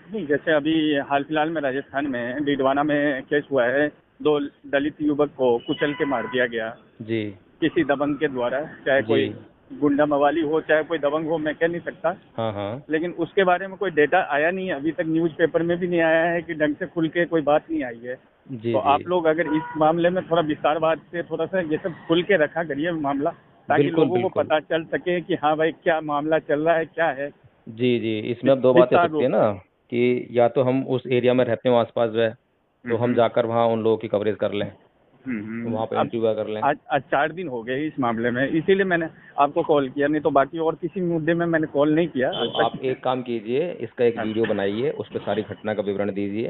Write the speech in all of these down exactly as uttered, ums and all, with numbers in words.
नहीं, जैसे अभी हाल फिलहाल में राजस्थान में डीडवाना में केस हुआ है। दो दलित युवक को कुचल के मार दिया गया जी किसी दबंग के द्वारा। चाहे जी। कोई गुंडा मवाली हो, चाहे कोई दबंग हो, मैं कह नहीं सकता। हाँ हाँ। लेकिन उसके बारे में कोई डेटा आया नहीं है अभी तक, न्यूज़पेपर में भी नहीं आया है कि ढंग से खुल के कोई बात नहीं आई है। जी तो जी। आप लोग अगर इस मामले में थोड़ा विस्तारवाद से थोड़ा सा ये सब खुल के रखा करिए मामला, ताकि बिल्कुल लोगों को बिल्कुल। पता चल सके कि हाँ भाई क्या मामला चल रहा है, क्या है। जी जी, इसमें अब विस- दो बातें हो विस्तार सकती है रूप ना, से। कि या तो हम उस एरिया में रहते हो आसपास जो है, तो हम्म हम हम्म जाकर वहाँ उन लोगों की कवरेज कर लें, हम्म हम्म। वहाँ पर अब इंटरव्यू कर लें। आज आज चार दिन हो गए इस मामले में, इसीलिए मैंने आपको कॉल किया, नहीं तो बाकी और किसी मुद्दे में मैंने कॉल नहीं किया तो आज आप तक। एक काम कीजिए, इसका एक वीडियो अच्छा बनाइए, उस पर सारी घटना का विवरण दीजिए,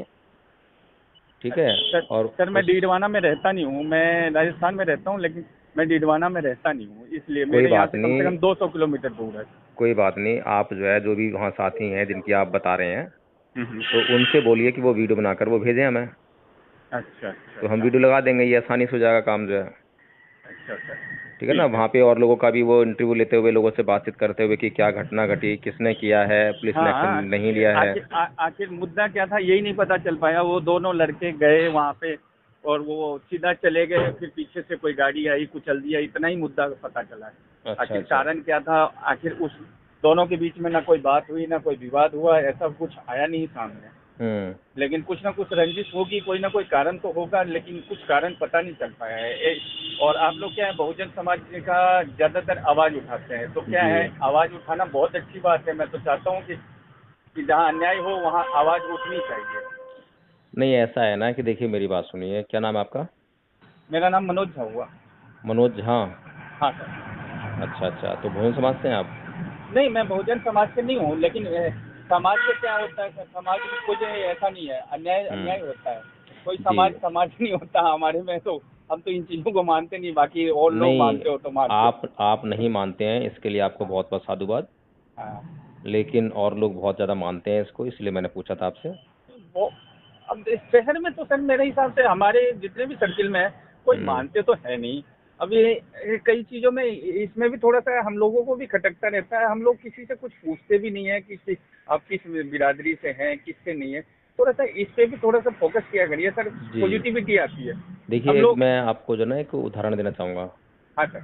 ठीक है? अच्छा। सर और सर मैं उस डीडवाना में रहता नहीं हूँ, मैं राजस्थान में रहता हूँ, लेकिन मैं डीडवाना में रहता नहीं हूँ, इसलिए कोई मेरे यहाँ बात से कम से नहीं, कम दो सौ किलोमीटर दूर है। कोई बात नहीं, आप जो है जो भी वहाँ साथी हैं जिनकी आप बता रहे हैं, हम्म हम्म। तो उनसे बोलिए कि वो वीडियो बनाकर वो भेजें हमें, अच्छा अच्छा तो हम अच्छा वीडियो लगा देंगे, ये आसानी से हो जाएगा काम जो है, अच्छा अच्छा। ठीक है ना? ठीक है। वहाँ पे और लोगों का भी वो इंटरव्यू लेते हुए, लोगों से बातचीत करते हुए कि क्या घटना घटी, किसने किया है, पुलिस ने एक्शन हाँ, नहीं लिया है। आखिर आ- आखिर मुद्दा क्या था यही नहीं पता चल पाया। वो दोनों लड़के गए वहाँ पे और वो सीधा चले गए, फिर पीछे से कोई गाड़ी आई कुचल दिया, इतना ही मुद्दा पता चला है। अच्छा आखिर अच्छा। कारण क्या था, आखिर उस दोनों के बीच में ना कोई बात हुई ना कोई विवाद हुआ, ऐसा कुछ आया नहीं सामने। हम्म। लेकिन कुछ ना कुछ रंजिश होगी, कोई ना कोई कारण तो होगा, लेकिन कुछ कारण पता नहीं चल पाया है। ए, और आप लोग क्या है, बहुजन समाज का ज़्यादातर आवाज़ उठाते हैं, तो क्या जी। है, आवाज़ उठाना बहुत अच्छी बात है। मैं तो चाहता हूँ कि कि जहाँ अन्याय हो वहाँ आवाज़ उठनी चाहिए। नहीं, ऐसा है ना कि देखिए, मेरी बात सुनिए, क्या नाम है आपका? मेरा नाम मनोज झा हुआ। मनोज झा। हाँ सर। अच्छा अच्छा, तो बहुजन समाज से हैं आप? नहीं, मैं बहुजन समाज से नहीं हूँ, लेकिन अ, समाज से क्या होता है सर, समाज में कुछ ऐसा नहीं है, अन्याय हम्म। अन्याय होता है। कोई जी। समाज समाज नहीं होता हमारे में, तो हम तो इन चीज़ों को मानते नहीं, बाकी और लोग नहीं, मानते हो तो मान लो। आप आप नहीं मानते हैं, इसके लिए आपको बहुत बहुत साधुवाद, हाँ। लेकिन और लोग बहुत ज़्यादा मानते हैं इसको, इसलिए मैंने पूछा था आपसे। वो अब इस शहर में तो सर मेरे हिसाब से हमारे जितने भी सर्किल में है, कोई हम्म। मानते तो है नहीं। अब ये ये कई चीज़ों में इसमें भी थोड़ा सा हम लोगों को भी खटकता रहता है। हम लोग किसी से कुछ पूछते भी नहीं है, किसी आप किस बिरादरी से हैं, किससे नहीं है। थोड़ा सा इस पे भी थोड़ा सा फोकस किया करिए सर, जी। पॉजिटिविटी आती है। हम देखिए, एक लोग। मैं आपको जो ना एक उदाहरण देना चाहूँगा। हाँ सर।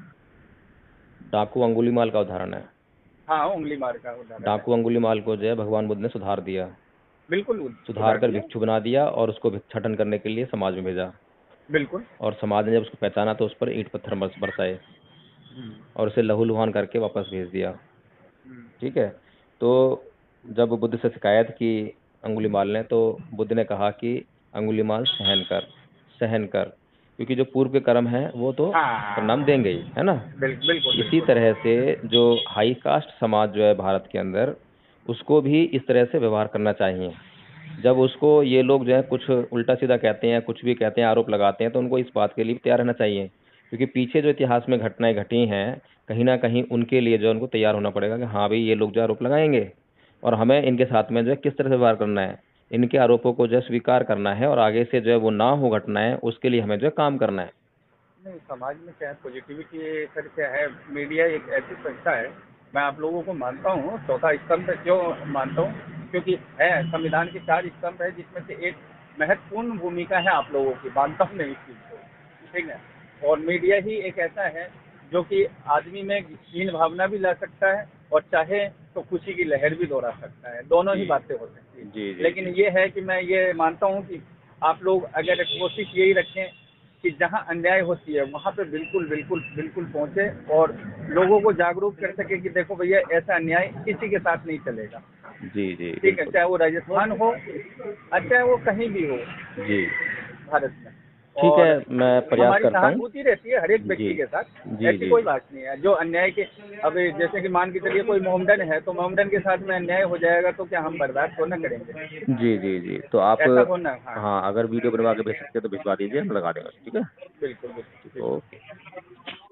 डाकू अंगुलीमाल का उदाहरण है। हाँ, उंगली मार का उदाहरण है। डाकू अंगुलीमाल को जो है भगवान बुद्ध ने सुधार दिया, बिल्कुल सुधार सुधार कर दिया। भिक्षु बना दिया और उसको भिक्षाटन करने के लिए समाज में भेजा, बिल्कुल। और समाज ने जब उसको पहचाना तो उस पर ईंट पत्थर बरस बरसाए हम्म, और उसे लहूलुहान करके वापस भेज दिया, हम्म, ठीक है? तो जब बुद्ध से शिकायत की अंगुलीमाल ने, तो बुद्ध ने कहा कि अंगुलीमाल सहन कर, सहन कर, क्योंकि जो पूर्व के कर्म है वो तो परिणाम हाँ। देंगे ही, है ना? बिल, बिल्कुल इसी बिल्कुल। तरह से जो हाई कास्ट समाज जो है भारत के अंदर, उसको भी इस तरह से व्यवहार करना चाहिए। जब उसको ये लोग जो है कुछ उल्टा सीधा कहते हैं, कुछ भी कहते हैं, आरोप लगाते हैं, तो उनको इस बात के लिए भी तैयार रहना चाहिए, क्योंकि पीछे जो इतिहास में घटनाएं घटी हैं, कहीं ना कहीं उनके लिए जो है उनको तैयार होना पड़ेगा कि हाँ भाई, ये लोग जो है आरोप लगाएंगे और हमें इनके साथ में जो है किस तरह से व्यवहार करना है, इनके आरोपों को जो है स्वीकार करना है, और आगे से जो है वो ना हो घटनाएं, उसके लिए हमें जो है काम करना है। नहीं, समाज में क्या है, पॉजिटिविटी सर क्या है, मीडिया एक ऐसी संस्था है। मैं आप लोगों को मानता हूँ चौथा स्तंभ, क्यों मानता हूँ, क्योंकि है संविधान के चार स्तंभ है, जिसमें से एक महत्वपूर्ण भूमिका है आप लोगों की, मानता हूँ मैं इस चीज़ को। ठीक है। और मीडिया ही एक ऐसा है जो कि आदमी में हीन भावना भी ला सकता है, और चाहे तो खुशी की लहर भी दोहरा सकता है, दोनों ही जी बातें हो सकती हैं। जी जी लेकिन जी। ये है कि मैं ये मानता हूँ कि आप लोग अगर कोशिश यही रखें कि जहाँ अन्याय होती है वहाँ पे बिल्कुल बिल्कुल बिल्कुल पहुँचे, और लोगों को जागरूक कर सके कि देखो भैया, ऐसा अन्याय किसी के साथ नहीं चलेगा। जी जी ठीक है, बिल्कुल। चाहे वो राजस्थान हो और चाहे वो कहीं भी हो जी। भारत में। ठीक है, और मैं प्रयास हमारी करता हूँ। सहानुभूति रहती है हर एक जी व्यक्ति के साथ, जी ऐसी जी कोई जी बात नहीं है जो अन्याय के। अब जैसे कि मान के चलिए कोई मोमडन है, तो मोमडन के साथ में अन्याय हो जाएगा तो क्या हम बर्दाश्त तो ना करेंगे? जी जी जी, तो आप, ऐसा हो ना। हाँ। हाँ, अगर वीडियो बनवा के भेज सकते हैं तो भिजवा दीजिए, हम लगा देंगे, ठीक है? बिल्कुल बिल्कुल ठीक, ठीक। ओके।